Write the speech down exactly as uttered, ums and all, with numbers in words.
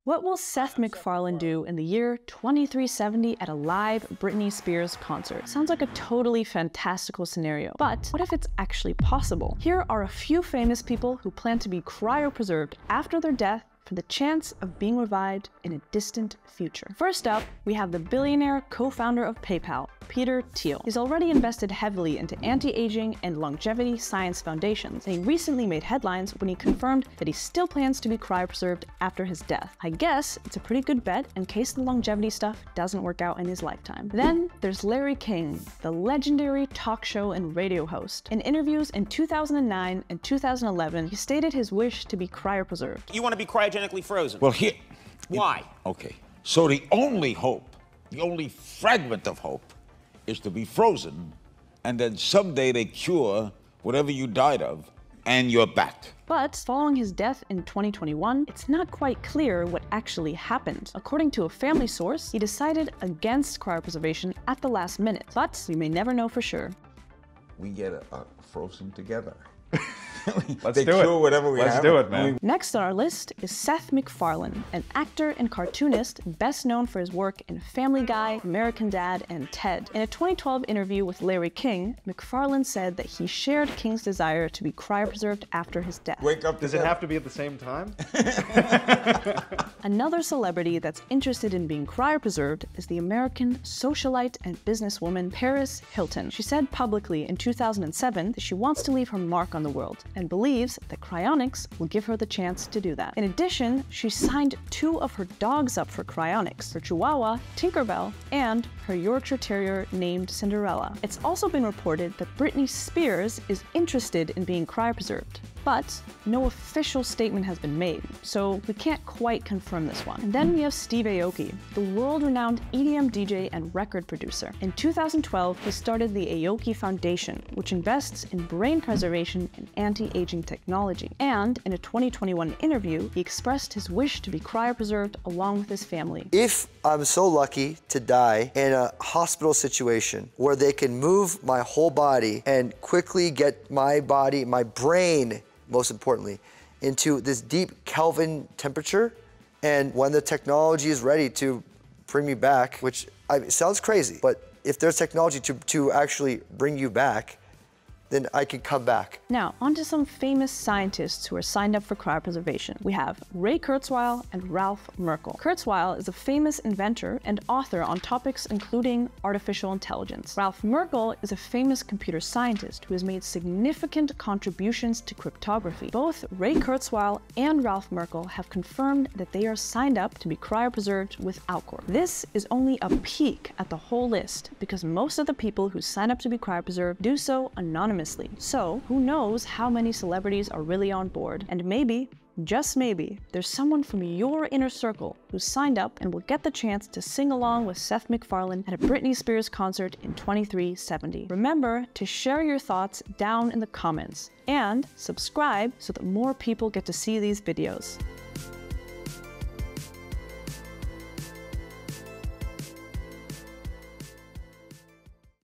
What will Seth MacFarlane do in the year twenty-three seventy at a live Britney Spears concert? Sounds like a totally fantastical scenario, but what if it's actually possible? Here are a few famous people who plan to be cryopreserved after their death for the chance of being revived in a distant future. First up, we have the billionaire co-founder of PayPal, Peter Thiel. He's already invested heavily into anti-aging and longevity science foundations, and he recently made headlines when he confirmed that he still plans to be cryopreserved after his death. I guess it's a pretty good bet in case the longevity stuff doesn't work out in his lifetime. Then there's Larry King, the legendary talk show and radio host. In interviews in two thousand nine and two thousand eleven, he stated his wish to be cryopreserved. You want to be cryogenically frozen? Well, here... Why? Okay. So the only hope, the only fragment of hope, is to be frozen, and then someday they cure whatever you died of, and you're back. But following his death in twenty twenty-one, it's not quite clear what actually happened. According to a family source, he decided against cryopreservation at the last minute, but we may never know for sure. We get a, a frozen together. Let's they do cure it. whatever we Let's have. do it, man. Next on our list is Seth MacFarlane, an actor and cartoonist best known for his work in Family Guy, American Dad, and Ted. In a twenty twelve interview with Larry King, MacFarlane said that he shared King's desire to be cryopreserved after his death. Wake up. Does together. it have to be at the same time? Another celebrity that's interested in being cryopreserved is the American socialite and businesswoman Paris Hilton. She said publicly in two thousand seven that she wants to leave her mark on the world and believes that Cryonics will give her the chance to do that. In addition, she signed two of her dogs up for Cryonics, her Chihuahua, Tinkerbell, and her Yorkshire Terrier named Cinderella. It's also been reported that Britney Spears is interested in being cryopreserved, but no official statement has been made, so we can't quite confirm this one. And then we have Steve Aoki, the world-renowned E D M D J and record producer. In two thousand twelve, he started the Aoki Foundation, which invests in brain preservation and anti-aging technology. And in a twenty twenty-one interview, he expressed his wish to be cryopreserved along with his family. If I'm so lucky to die in a hospital situation where they can move my whole body and quickly get my body, my brain, most importantly, into this deep Kelvin temperature, and when the technology is ready to bring me back, which I, it sounds crazy, but if there's technology to, to actually bring you back, then I can come back. Now, on to some famous scientists who are signed up for cryopreservation. We have Ray Kurzweil and Ralph Merkle. Kurzweil is a famous inventor and author on topics including artificial intelligence. Ralph Merkle is a famous computer scientist who has made significant contributions to cryptography. Both Ray Kurzweil and Ralph Merkle have confirmed that they are signed up to be cryopreserved with Alcor. This is only a peek at the whole list, because most of the people who sign up to be cryopreserved do so anonymously. So, who knows how many celebrities are really on board? And maybe, just maybe, there's someone from your inner circle who signed up and will get the chance to sing along with Seth MacFarlane at a Britney Spears concert in twenty-three seventy. Remember to share your thoughts down in the comments and subscribe so that more people get to see these videos.